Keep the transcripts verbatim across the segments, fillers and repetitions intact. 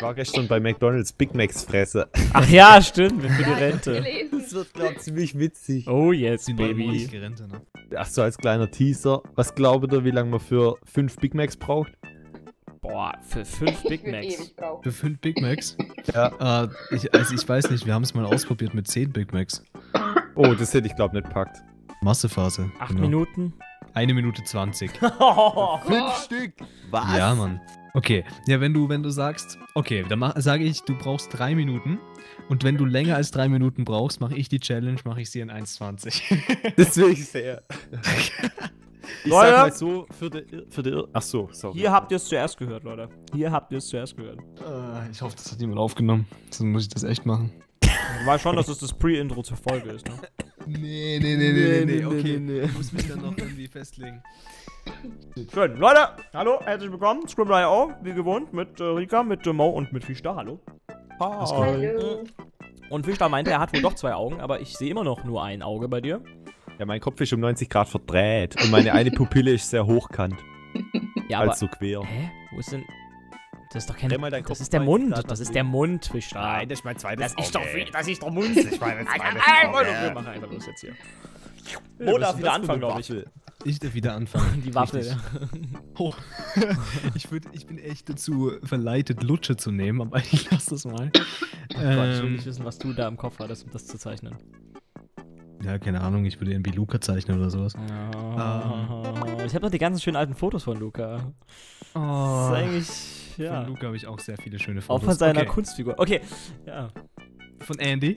Ich war gestern bei McDonald's Big Macs fressen. Ach ja, stimmt, für die Rente. Das wird, glaube ich, ziemlich witzig. Oh yes, Die baby. Rente, ne? Ach so, als kleiner Teaser. Was glaubt ihr, wie lange man für fünf Big Macs braucht? Boah, für fünf Big Ich würd Macs. ewig brauchen. Für fünf Big Macs? Ja. Äh, ich, also ich weiß nicht, wir haben es mal ausprobiert mit zehn Big Macs. Oh, das hätte ich, glaube ich, nicht packt. Massephase. Acht genau. Minuten? Eine Minute zwanzig. Fünf Stück? Was? Ja, Mann. Okay, ja, wenn du, wenn du sagst, okay, dann sage ich, du brauchst drei Minuten. Und wenn du länger als drei Minuten brauchst, mache ich die Challenge, mache ich sie in eins zwanzig. Das will ich sehr. Ich Leute. sag mal so, für die, für die, ach so, sorry. Hier habt ihr es zuerst gehört, Leute. Hier habt ihr es zuerst gehört. Äh, ich hoffe, das hat jemand aufgenommen. Sonst muss ich das echt machen. Ich weiß schon, dass es das Pre-Intro zur Folge ist, ne? Nee, nee, nee, nee, nee, okay. Ich muss mich dann noch irgendwie festlegen. Schön. Leute, hallo, herzlich willkommen. Scribbler punkt i o, wie gewohnt, mit äh, Rika, mit äh, Mo und mit Fischda. Hallo. Hallo. Und Fischda meinte, er hat wohl doch zwei Augen, aber ich sehe immer noch nur ein Auge bei dir. Ja, mein Kopf ist um neunzig Grad verdreht und meine eine Pupille ist sehr hochkant. Ja, aber... Also quer. Hä? Wo ist denn... Das ist doch kein... Dreh mal deinen Das Kopf ist der neunzig Mund. Grad Das ist nach der links. Mund, Fischda. Nein, das ist mein zweites Das ist doch... Auge. Das ist der Mund. Das ist mein zweites Wir Auge. machen einfach los jetzt hier. Ja, Mo was darf ist wieder das für anfangen, eine glaube ich. Waffel? Ich darf wieder anfangen. Die Waffel, Richtig. ja. Oh. ich, würd, ich bin echt dazu verleitet, Lutsche zu nehmen, aber ich lass das mal. Oh Gott, ich will Ähm, nicht wissen, was du da im Kopf hattest, um das zu zeichnen. ja, keine Ahnung, ich würde irgendwie Luca zeichnen oder sowas. Ich habe noch die ganzen schönen alten Fotos von Luca. Oh. Das ist eigentlich, ja. Von Luca habe ich auch sehr viele schöne Auch Fotos. von seiner okay. Kunstfigur. Okay, ja. Von Andy.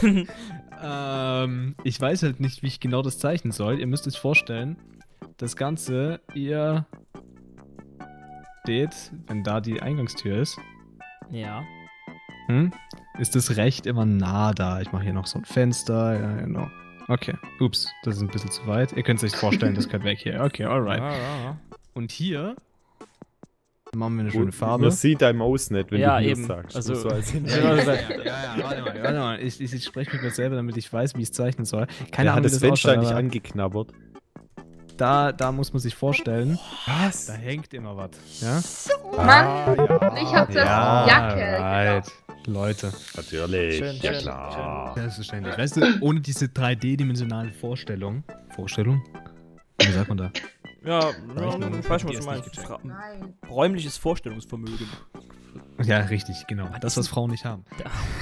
ähm, ich weiß halt nicht, wie ich genau das zeichnen soll. Ihr müsst euch vorstellen, das Ganze, ihr steht, wenn da die Eingangstür ist, Ja. hm, ist das Recht immer nah da. Ich mache hier noch so ein Fenster. Ja, genau. Okay. Ups, das ist ein bisschen zu weit. Ihr könnt es euch vorstellen, das gehört weg hier. Okay, alright. Ja, ja, Und hier machen wir eine schöne Farbe. Man sieht deinem Maus nicht, wenn Ja, du hier eben. sagst. Also- So als Ja, ja, ja, ja, ja, warte mal, warte mal. Ich, ich, ich spreche mit mir selber, damit ich weiß, wie ich es zeichnen soll. Keine Der Ahnung, hat wie das Fenster ausschaut, nicht aber angeknabbert. da, da muss man sich vorstellen, Was? da hängt immer was. Ja? Mann, ja. ich hab das Ja, Jacke. right. Leute, Natürlich. Schön, ja, schön, klar. selbstverständlich. Weißt du, ohne diese drei D-dimensionale Vorstellung. Vorstellung? Wie sagt man da? Ja, ja, Zeichnung, ich weiß schon, die was ist du meinst. nicht gecheckt. Ra- Nein. Räumliches Vorstellungsvermögen. Ja, richtig, genau. Das, was Frauen nicht haben.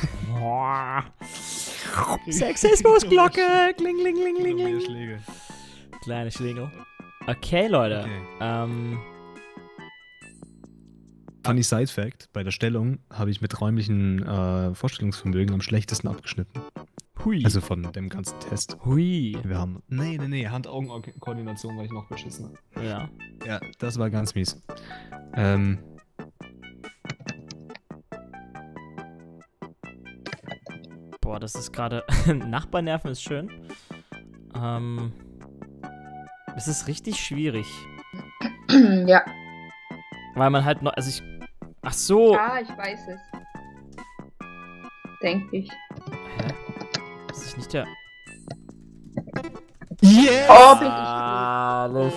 Sexismusglocke! Kling, kling, kling, kling, Mehr kling. Schläge. Kleine Schlingel. Okay, Leute. Okay. Ähm, Funny Side Fact: Bei der Stellung habe ich mit räumlichen äh, Vorstellungsvermögen am schlechtesten abgeschnitten. hui. Also von dem ganzen Test. hui. Wir haben. Nee, nee, nee, Hand-Augen-Koordination war ich noch beschissen. Ja. Ja, das war ganz mies. Ähm. Boah, das ist gerade. Nachbarnerven ist schön. Ähm. Es ist richtig schwierig. Ja. Weil man halt noch. Also ich. Ach so. Ja, ich weiß es. Denke ich. Hä? Das ist nicht der. Yes! Oh, bin ich Alles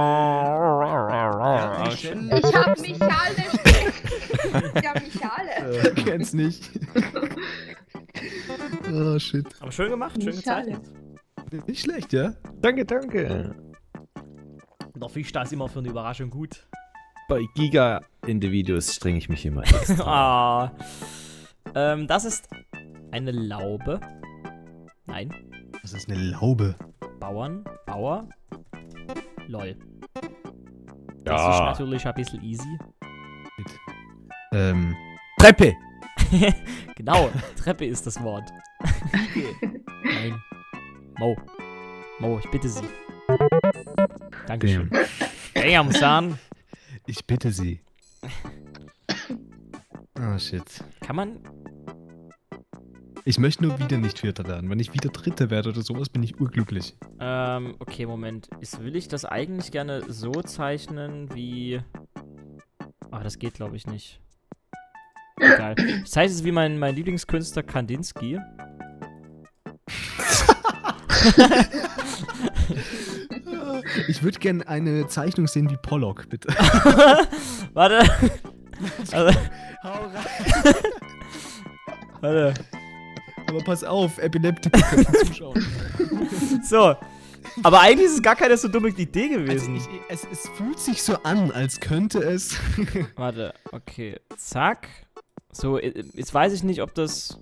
klar. gut. Ich hab Michale. Ich hab Michale. Ich kenn's nicht. Oh, shit. Aber schön gemacht, schön Michale. gezeichnet. Nicht schlecht, ja? Danke, danke. Der Fischda ist immer für eine Überraschung gut. Bei Giga in den Videos strenge ich mich immer extra. Ah. Ähm, das ist eine Laube. Nein. Das ist eine Laube. Bauern. Bauer. Lol. Das ist Ja. natürlich ein bisschen easy. Ähm. Treppe! Genau, Treppe ist das Wort. Nein. Mo. Mo, ich bitte Sie. Dankeschön. Damn, son. Ich bitte Sie. Oh, shit. Kann man... Ich möchte nur wieder nicht Vierter werden. Wenn ich wieder Dritter werde oder sowas, bin ich urglücklich. Ähm, okay, Moment. Ist, will ich das eigentlich gerne so zeichnen, wie... Ah, das geht, glaube ich, nicht. Egal. Ich zeichne es wie mein, mein Lieblingskünstler Kandinsky. Ich würde gerne eine Zeichnung sehen wie Pollock, bitte. Warte. Also, Hau rein. Warte. Aber pass auf, Epileptiker können zuschauen. So. Aber eigentlich ist es gar keine so dumme Idee Also gewesen. ich, es, es fühlt sich so an, als könnte es. Warte, okay. Zack. So, i- jetzt weiß ich nicht, ob das...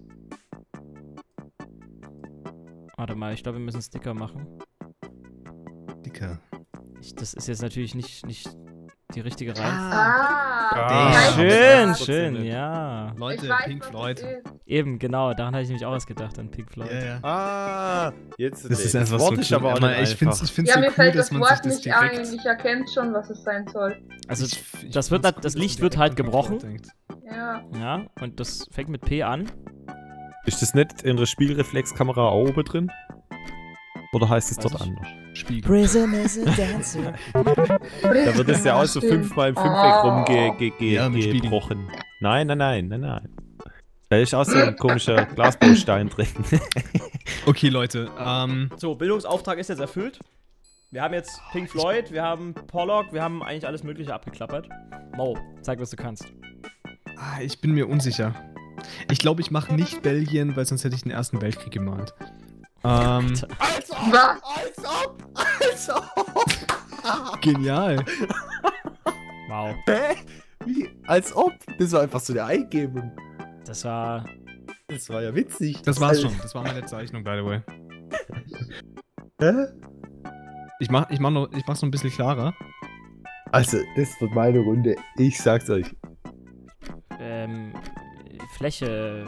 Warte mal, ich glaube, wir müssen Sticker machen. Dicker. Ich, das ist jetzt natürlich nicht, nicht die richtige Reihenfolge. Ah, Ah, ich weiß, schön, was das schön, nicht. ja. ist. Leute, Ich weiß, Pink was Floyd. das ist. Eben, genau, daran habe ich nämlich auch was gedacht, an Pink Floyd. Ja, ja. Ah, jetzt Das ist einfach Wort so ist cool. aber auch Aber nicht ich finde es einfach. ich find's Ja, so mir cool, fällt dass das man Wort sich das nicht direkt... ein. Ich erkenne schon, was es sein soll. Also, Ich- ich das wird find's nat- das cool, Licht dass man wird halt direkt an Pink gebrochen. Floyd denkt. Ja. ja, und das fängt mit P an. Ist das nicht in der Spielreflexkamera auch oben drin? Oder heißt es Weiß dort ich. anders? Spiegel. Prism is a dancer. Da wird es ja auch so fünfmal im Fünfeck rumgebrochen. Ge ge Ja, mit Spiegel. gebrochen. Nein, nein, nein, nein, nein. Da ist auch so ein komischer Glasbaustein drin. Okay, Leute, ähm... So, Bildungsauftrag ist jetzt erfüllt. Wir haben jetzt Pink Floyd, wir haben Pollock, wir haben eigentlich alles Mögliche abgeklappert. Mo, zeig, was du kannst. Ah, ich bin mir unsicher. Ich glaube, ich mache nicht Belgien, weil sonst hätte ich den Ersten Weltkrieg gemalt. Ähm, Als ob! Was? Als ob! Als ob! genial. Wow, Hä? Wie? Als ob? Das war einfach so eine Eingebung. das war... Das war ja witzig. Das war's schon. Das war meine Zeichnung, by the way. Hä? Ich mach, ich mach noch, ich mach's noch ein bisschen klarer. Also, das wird meine Runde. Ich sag's euch. Ähm, Fläche...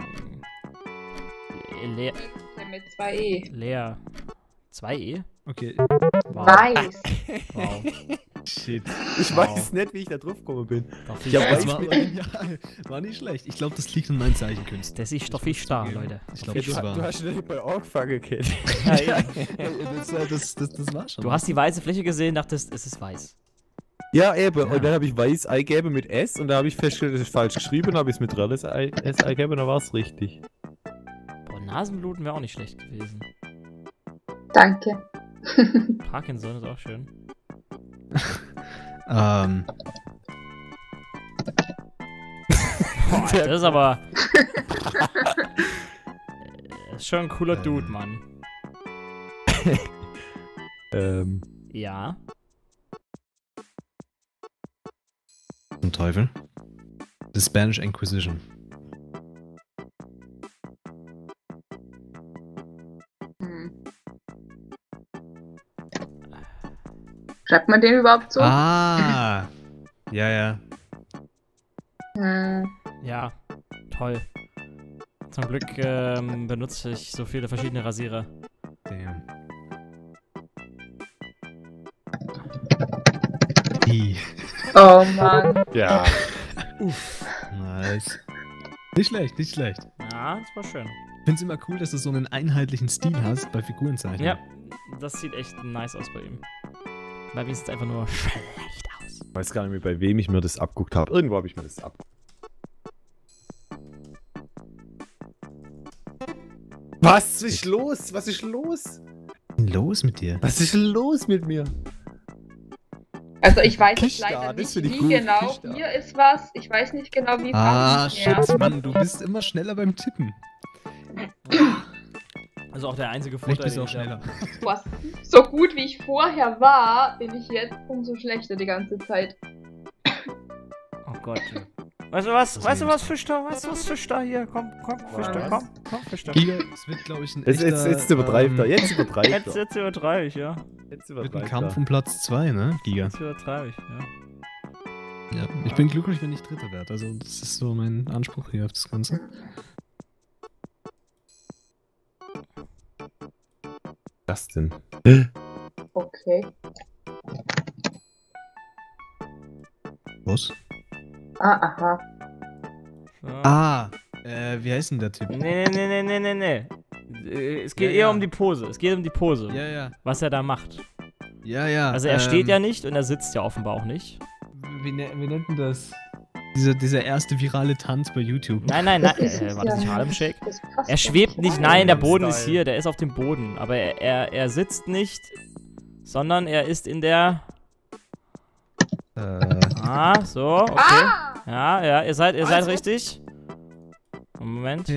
äh, Leer... Mit zwei E. Leer... zwei E? Okay. Wow. Weiß. Wow. Shit. Ich Wow. weiß nicht, wie ich da drauf gekommen bin. Doch, Ich hab ich Das weiß war, mit- genial. War nicht schlecht. Ich glaube, das liegt an meinen Zeichenkünsten. Das ist doch viel stark, Leute. Ich glaube, du, das war. du hast nicht bei angefangen, Kid. Ja, das, das, das, das war schon. Du hast die weiße Fläche gesehen, dachtest, es ist weiß. Ja, eben. Ja. Und dann habe ich weiß eingegeben mit S und da habe ich festgestellt, das ist falsch geschrieben und habe ich es mit reelles I- S eingegeben und dann war es richtig. Boah, Nasenbluten wäre auch nicht schlecht gewesen. Danke. Parkinson ist auch schön. Ähm. Boah, das ist aber... Das ist schon ein cooler Dude, Mann. Ähm. Ja. Zum Teufel. The Spanish Inquisition. Hm. Schreibt man den überhaupt so? Ah! Ja, ja. Hm. Ja. Toll. Zum Glück ähm, benutze ich so viele verschiedene Rasierer. Damn. I. Oh Mann. Ja. Nice. Nicht schlecht, nicht schlecht. Ja, das war schön. Ich find's immer cool, dass du so einen einheitlichen Stil hast bei Figurenzeichnen. Ja, das sieht echt nice aus bei ihm. Bei mir sieht es einfach nur schlecht aus. Ich weiß gar nicht mehr, bei wem ich mir das abguckt habe. Irgendwo habe ich mir das ab. Was ist los? Was ist los? Was ist denn los mit dir? Was ist los mit mir? Also ich weiß jetzt Kishda, leider das nicht, finde ich wie gut, genau. Kishda. Hier ist was. Ich weiß nicht genau, wie Ah, fast mehr. shit, Mann, du bist immer schneller beim Tippen. Also auch der einzige Vielleicht Vorteil, bist du auch den ich hab. schneller. Was, so gut wie ich vorher war, bin ich jetzt umso schlechter die ganze Zeit. Oh Gott. Weißt du was? Das Weißt du nehme was, Fischter? Weißt du was, Fischter? Hier, komm, komm, Fischter, komm, komm, Fischter. Giga, es wird, glaube ich, ein Jetzt, echter, jetzt, jetzt übertreibt er. ähm, Jetzt übertreibt er. Jetzt, jetzt übertreibe ich, ja. Jetzt wird ein übertreibt Kampf er. um Platz zwei, ne, Giga? Jetzt übertreibe ich, ja. Ja, ich bin glücklich, wenn ich Dritter werde. Also, das ist so mein Anspruch hier auf das Ganze. Was denn? Okay. Was? Ah, aha. So. Ah, äh, wie heißt denn der Typ? Nee, nee, nee, nee, nee, nee. Äh, Es geht Ja, eher ja. um die Pose. Es geht um die Pose. Ja, ja. Was er da macht. Ja, ja. Also er ähm, steht ja nicht und er sitzt ja offenbar auch nicht. Wie, ne, wie nennt man das? Dieser, dieser erste virale Tanz bei YouTube. Nein, nein, nein. Das ist Äh, es war das ja nicht Harlem Shake? Das passt Er ja schwebt nicht, rein. nein, der Boden Style. ist hier, der ist auf dem Boden. Aber er, er, er sitzt nicht, sondern er ist in der... Äh, Ah, so, okay. Ah! Ja, ja, ihr seid, ihr seid Also. richtig. Moment.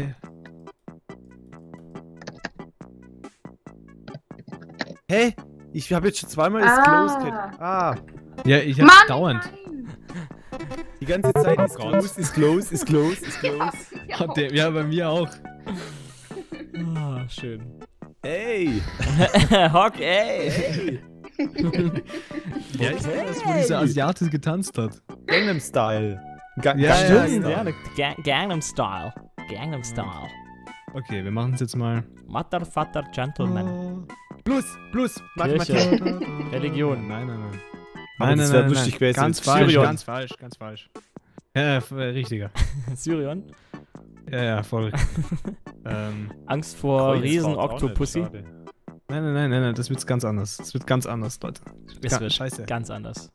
Hä? Ich habe jetzt schon zweimal Ah. das Close Cat. Ah. Ja, ich Mann, hab's dauernd. nein. Die ganze Zeit ist Gott. close, ist close, ist close, ist close. Ja, Oh, der, ja, bei mir auch. Ah, schön. Ey! Hock, ey. Hey! Ja, ist das, wo dieser Asiate getanzt hat. Gangnam Style. Ga Ja, Gangnam ja, Stimmt, Style. ja, der Ga- Gangnam Style. Gangnam Style. Okay, wir machen es jetzt mal. Mother, Vater, Gentleman. Plus, plus, Kirche. Mathematik. Religion. Nein, nein, nein. Aber das wär lustig gewesen. Ganz falsch, Syrion. ganz falsch, ganz falsch. Ja, f- äh, richtiger. Syrion. Ja, ja, voll. ähm, Angst vor Kreuzfahrt Riesen-Octopussy. auch nicht, schade. nein, nein, nein, nein, nein, das wird ganz anders. Das wird ganz anders, Leute. Es Ga- wird Scheiße. ganz anders.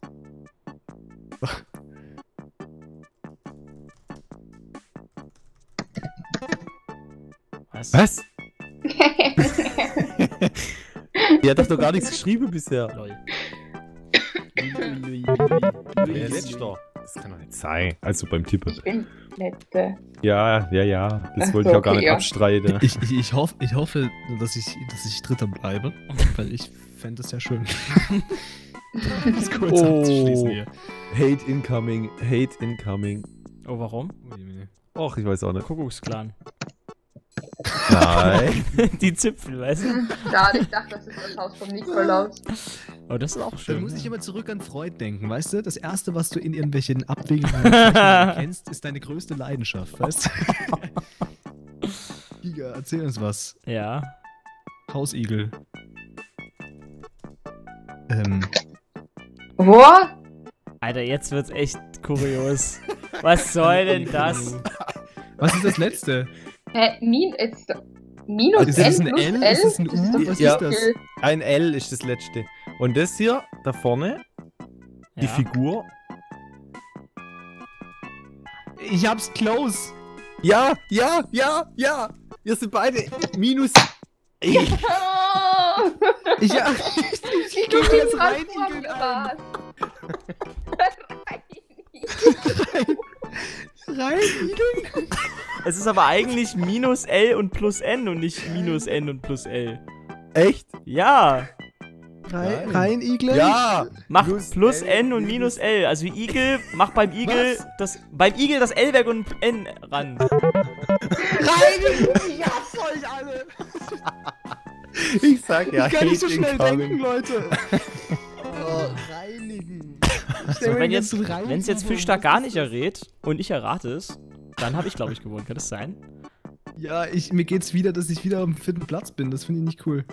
Was? Was? Die hat doch noch gar nichts geschrieben bisher. Lol. Wer ist da? Das kann doch nicht sein. Also beim Tippen. Ich bin nette. Ja, ja, ja. Das Ach wollte so, ich auch gar okay, nicht ja. abstreiten. Ich, ich, ich, hoff, ich hoffe, dass ich, dass ich Dritter bleibe, weil ich fände es ja schön. das kurz Oh. abzuschließen hier. Hate incoming, hate incoming. Oh, warum? Och, ich weiß auch nicht. Kuckucksklan. Nein. Die Zipfel, weißt du? Schade, ich dachte, das ist das Haus vom Nikolaus. Oh, das ist auch Dann schön. muss ich immer zurück an Freud denken, weißt du? Das erste, was du in irgendwelchen Abwägungen kennst, ist deine größte Leidenschaft, weißt du? Giga, erzähl uns was. Ja. Hausigel. Ähm, Wo? Alter, jetzt wird's echt kurios. Was soll denn das? was ist das letzte? Hä? Min ist minus Ist das N ein plus L? L? Ist das ein U? doch Was Ja. ist das? viel. Ein L ist das letzte. Und das hier, da vorne, die Ja. Figur. Ich hab's close. Ja, ja, ja, ja. Wir sind beide minus. Ey, Oh, Ich, ja, ich, ich du gebe jetzt bist rein dran, Igeln was? ein. Rein. Rein Igeln? Es ist aber eigentlich minus L und plus N und nicht minus N und plus L. echt? Ja. Rein, Nein. rein Igel? Ja. Mach Plus plus, L, N und minus- minus L. Also wie Igel, mach beim Igel Was? das beim Igel das L weg und N ran. Rein! Ja, voll alle! Ich sag ja, Ich kann nicht so hate schnell incoming. denken, Leute. Oh, reinigen. So, wenn jetzt wenn es jetzt Fisch da gar nicht errät und ich errate es, dann habe ich glaube ich gewonnen. Kann das sein? Ja, ich, mir geht's wieder, dass ich wieder am vierten Platz bin. Das finde ich nicht cool.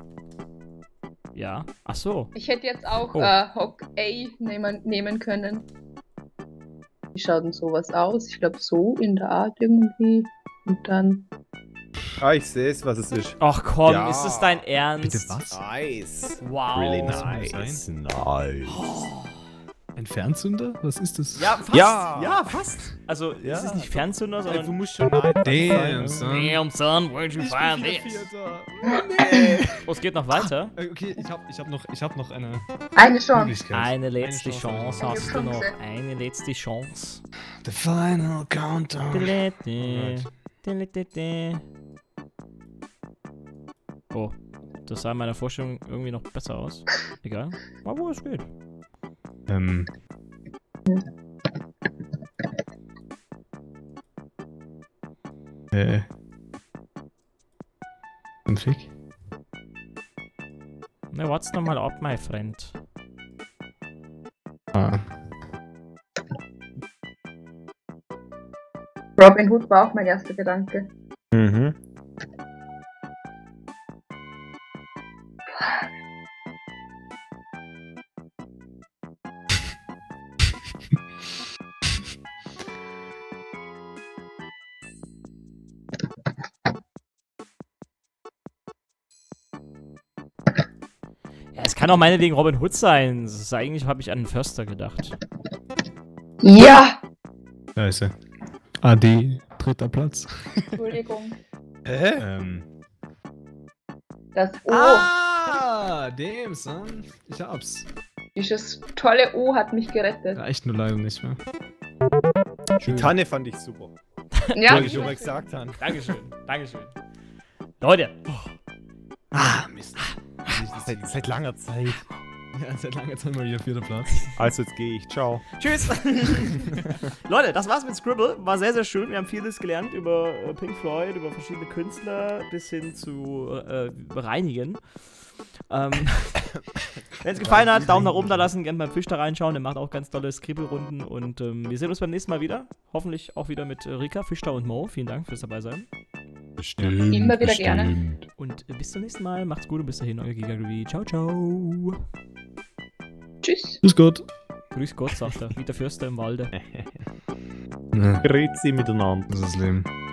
Ja. Ach so. Ich hätte jetzt auch Oh. äh, Hock A nehmen, nehmen können. Wie schaut denn sowas aus? Ich glaube so in der Art irgendwie. Und dann. Ah, ich sehe es, was es ist. Ach komm, Ja. ist es dein Ernst? Bitte was? Nice. Wow. Really Das muss nice. sein. Nice. Ein Fernzünder? Was ist das? Ja, fast. Ja. Ja, fast. Also, Ja. es ist nicht Fernzünder, Also, sondern du musst schon nein Damn, sein. son. Damn, son, where'd you find this? Oh, es geht noch weiter. Äh, Okay, ich hab, ich hab noch, ich hab noch eine Eine Chance. Möglichkeit. Eine letzte Chance Chance habe hast du noch. Eine letzte Chance. The final countdown. Dilete. Dilete. Oh, das sah in meiner Vorstellung irgendwie noch besser aus. Egal. Aber es geht. Ähm. Äh. Ein Fick? Na, what's noch mal up, my friend? Ah. Robin Hood war auch mein erster Gedanke. Mhm. Ja, es kann auch meinetwegen Robin Hood sein. Das ist, eigentlich habe ich an einen Förster gedacht. Ja! Scheiße. A D, dritter Platz. Entschuldigung. Hä? Ähm. Das O. Ah, damn, son. Ich hab's. Dieses tolle O hat mich gerettet. Reicht nur leider nicht mehr. Die Tanne fand ich super. Ja, Wollte ich schon mal gesagt haben. Dankeschön, Dankeschön. Leute, Ah, Mist. Seit, seit langer Zeit. Ja, seit langer Zeit mal wieder vierter Platz. Also jetzt gehe ich. Ciao. tschüss. Leute, das war's mit Scribble. War sehr, sehr schön. Wir haben vieles gelernt über äh, Pink Floyd, über verschiedene Künstler bis hin zu äh, Reinigen. Ähm, Wenn es gefallen hat, Daumen nach oben da lassen, gerne beim Fisch da reinschauen. Der macht auch ganz tolle Skribbelrunden. Und ähm, wir sehen uns beim nächsten Mal wieder. Hoffentlich auch wieder mit äh, Rika, Fischter und Mo. Vielen Dank fürs dabei sein. Bestimmt. Immer wieder gerne. Und äh, bis zum nächsten Mal. Macht's gut und bis dahin, euer Giga. Ciao, ciao. Tschüss. Grüß Gott. Grüß Gott, sagt er. Wie der Fürster im Walde. Ja, Grüezi miteinander. das ist das Leben.